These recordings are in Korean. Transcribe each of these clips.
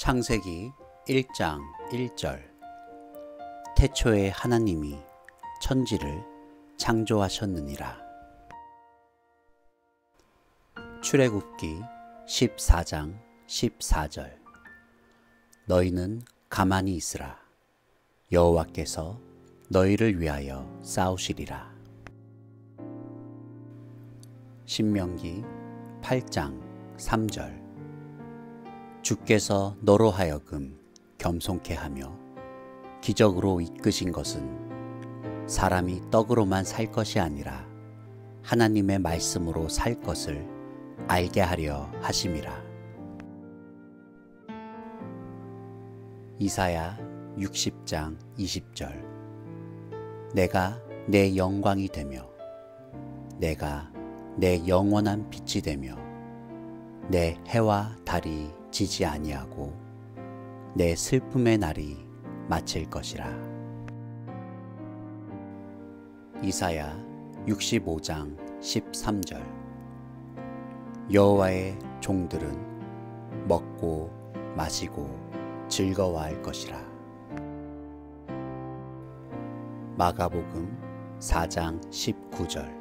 창세기 1장 1절. 태초에 하나님이 천지를 창조하셨느니라. 출애굽기 14장 14절. 너희는 가만히 있으라. 여호와께서 너희를 위하여 싸우시리라. 신명기 8장 3절. 주께서 너로 하여금 겸손케 하며 기적으로 이끄신 것은 사람이 떡으로만 살 것이 아니라 하나님의 말씀으로 살 것을 알게 하려 하심이라. 이사야 60장 20절. 내가 내 영광이 되며 내가 내 영원한 빛이 되며 내 해와 달이 지지 아니하고 내 슬픔의 날이 마칠 것이라. 이사야 65장 13절. 여호와의 종들은 먹고 마시고 즐거워할 것이라. 마가복음 4장 19절.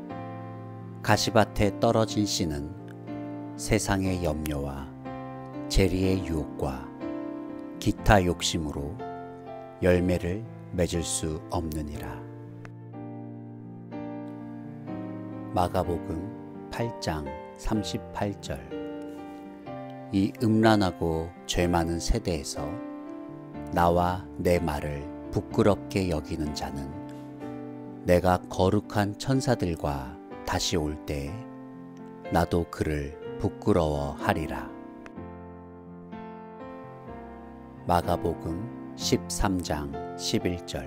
가시밭에 떨어진 씨는 세상의 염려와 재리의 유혹과 기타 욕심으로 열매를 맺을 수 없느니라. 마가복음 8장 38절. 이 음란하고 죄 많은 세대에서 나와 내 말을 부끄럽게 여기는 자는 내가 거룩한 천사들과 다시 올 때에 나도 그를 부끄러워하리라. 마가복음 13장 11절.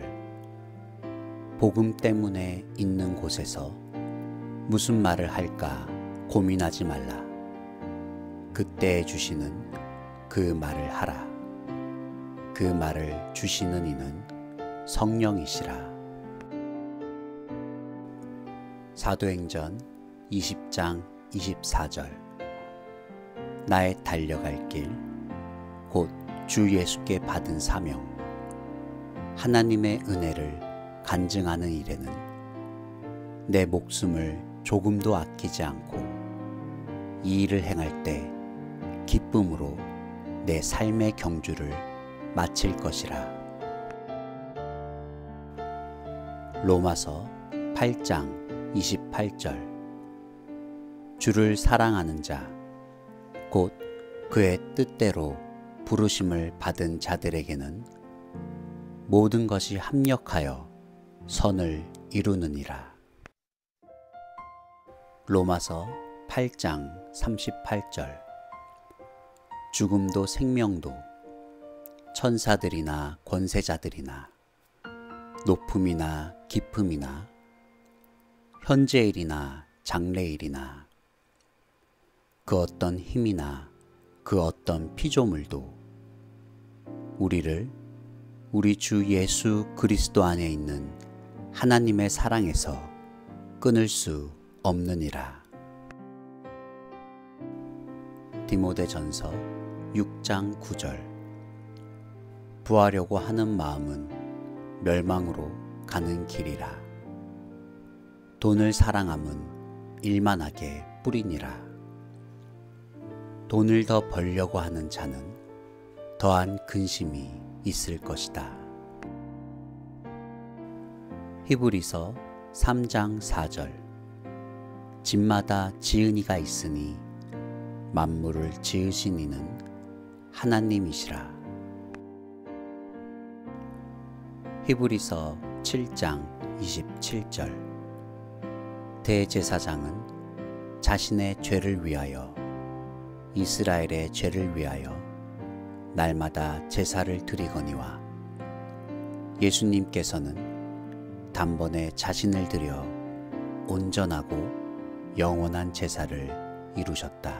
복음 때문에 있는 곳에서 무슨 말을 할까 고민하지 말라. 그때에 주시는 그 말을 하라. 그 말을 주시는 이는 성령이시라. 사도행전 20장 24절. 나의 달려갈 길 곧 주 예수께 받은 사명, 하나님의 은혜를 간증하는 일에는 내 목숨을 조금도 아끼지 않고 이 일을 행할 때 기쁨으로 내 삶의 경주를 마칠 것이라. 로마서 8장 28절. 주를 사랑하는 자, 곧 그의 뜻대로 부르심을 받은 자들에게는 모든 것이 합력하여 선을 이루느니라. 로마서 8장 38절. 죽음도 생명도 천사들이나 권세자들이나 높음이나 깊음이나 현재일이나 장래일이나 그 어떤 힘이나 그 어떤 피조물도 우리를 우리 주 예수 그리스도 안에 있는 하나님의 사랑에서 끊을 수 없느니라. 디모데전서 6장 9절. 부하려고 하는 마음은 멸망으로 가는 길이라. 돈을 사랑함은 일만하게 뿌리니라. 돈을 더 벌려고 하는 자는 더한 근심이 있을 것이다. 히브리서 3장 4절. 집마다 지은 이가 있으니 만물을 지으신 이는 하나님이시라. 히브리서 7장 27절. 대제사장은 자신의 죄를 위하여 이스라엘의 죄를 위하여 날마다 제사를 드리거니와 예수님께서는 단번에 자신을 드려 온전하고 영원한 제사를 이루셨다.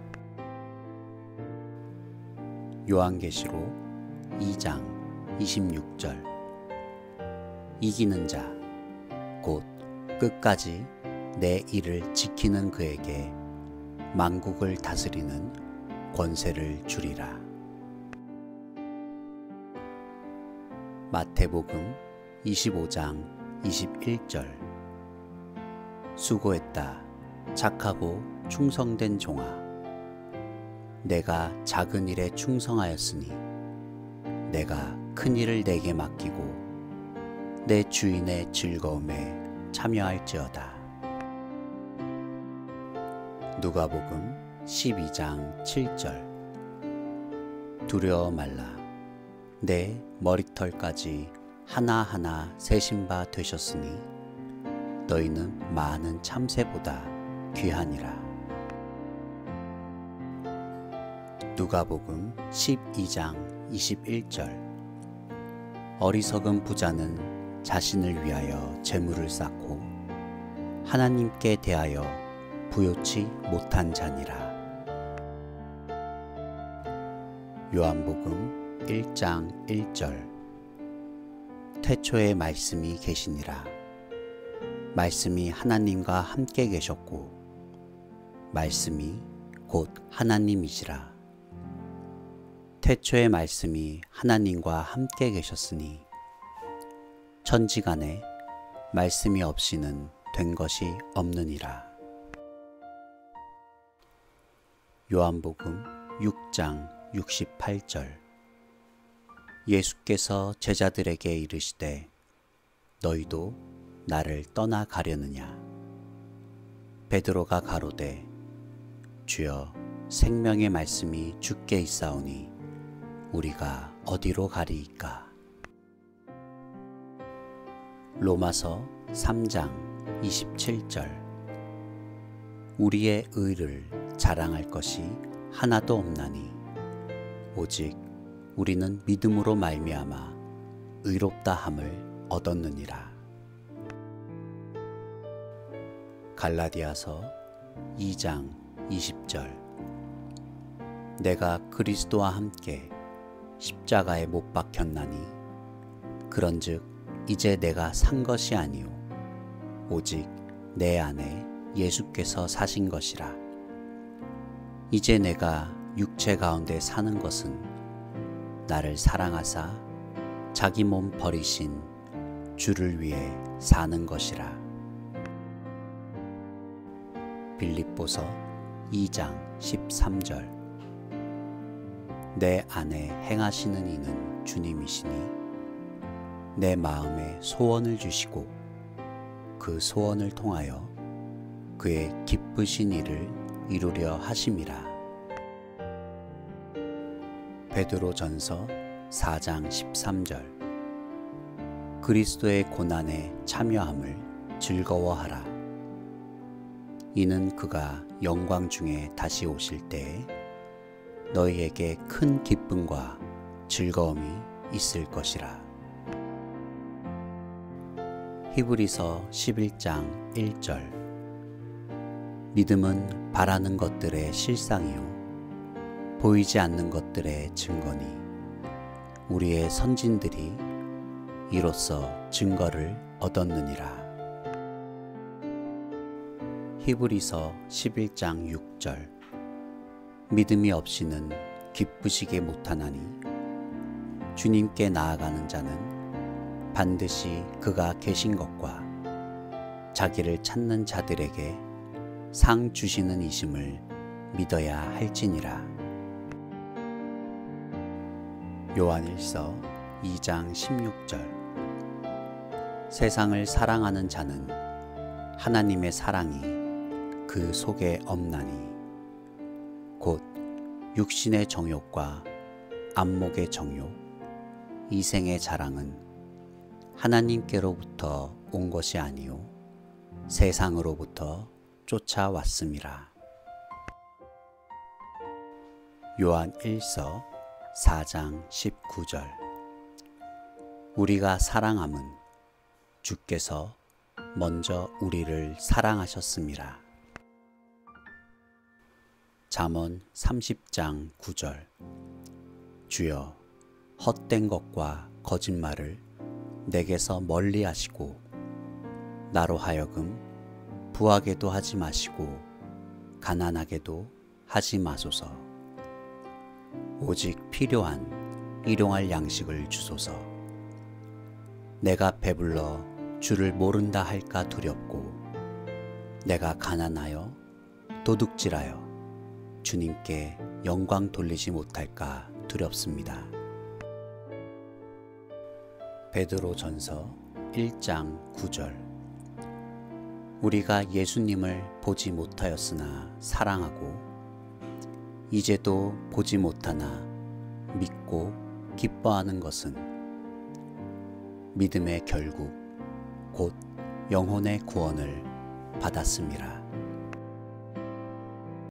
요한계시록 2장 26절. 이기는 자, 곧 끝까지 내 일을 지키는 그에게 만국을 다스리는 권세를 주리라. 마태복음 25장 21절. 수고했다, 착하고 충성된 종아. 내가 작은 일에 충성하였으니 내가 큰 일을 내게 맡기고 내 주인의 즐거움에 참여할지어다. 누가복음 12장 7절. 두려워 말라. 내 머리털까지 하나하나 세신 바 되셨으니 너희는 많은 참새보다 귀하니라. 누가복음 12장 21절. 어리석은 부자는 자신을 위하여 재물을 쌓고 하나님께 대하여 부요치 못한 자니라. 요한복음 1장 1절. 태초에 말씀이 계시니라. 말씀이 하나님과 함께 계셨고 말씀이 곧 하나님이시라. 태초에 말씀이 하나님과 함께 계셨으니 천지간에 말씀이 없이는 된 것이 없느니라. 요한복음 6장 68절. 예수께서 제자들에게 이르시되 너희도 나를 떠나 가려느냐. 베드로가 가로되 주여, 생명의 말씀이 주께 있사오니 우리가 어디로 가리이까. 로마서 3장 27절. 우리의 의를 자랑할 것이 하나도 없나니 오직 우리는 믿음으로 말미암아 의롭다 함을 얻었느니라. 갈라디아서 2장 20절. 내가 그리스도와 함께 십자가에 못 박혔나니 그런즉 이제 내가 산 것이 아니요 오직 내 안에 예수께서 사신 것이라. 이제 내가 육체 가운데 사는 것은 나를 사랑하사 자기 몸 버리신 주를 위해 사는 것이라. 빌립보서 2장 13절. 내 안에 행하시는 이는 주님이시니 내 마음에 소원을 주시고 그 소원을 통하여 그의 기쁘신 일을 이루려 하심이라. 베드로전서 4장 13절. 그리스도의 고난에 참여함을 즐거워하라. 이는 그가 영광 중에 다시 오실 때에 너희에게 큰 기쁨과 즐거움이 있을 것이라. 히브리서 11장 1절. 믿음은 바라는 것들의 실상이요 보이지 않는 것들의 증거니 우리의 선진들이 이로써 증거를 얻었느니라. 히브리서 11장 6절. 믿음이 없이는 기쁘시게 못하나니 주님께 나아가는 자는 반드시 그가 계신 것과 자기를 찾는 자들에게 상 주시는 이심을 믿어야 할지니라. 요한일서 2장 16절. 세상을 사랑하는 자는 하나님의 사랑이 그 속에 없나니 곧 육신의 정욕과 안목의 정욕, 이생의 자랑은 하나님께로부터 온 것이 아니요 세상으로부터 쫓아왔음이라. 요한일서 4장 19절. 우리가 사랑함은 주께서 먼저 우리를 사랑하셨음이라. 잠언 30장 9절. 주여, 헛된 것과 거짓말을 내게서 멀리 하시고 나로 하여금 부하게도 하지 마시고 가난하게도 하지 마소서. 오직 필요한 일용할 양식을 주소서. 내가 배불러 주를 모른다 할까 두렵고 내가 가난하여 도둑질하여 주님께 영광 돌리지 못할까 두렵습니다. 베드로전서 1장 9절. 우리가 예수님을 보지 못하였으나 사랑하고 이제도 보지 못하나 믿고 기뻐하는 것은 믿음의 결국 곧 영혼의 구원을 받았음이라.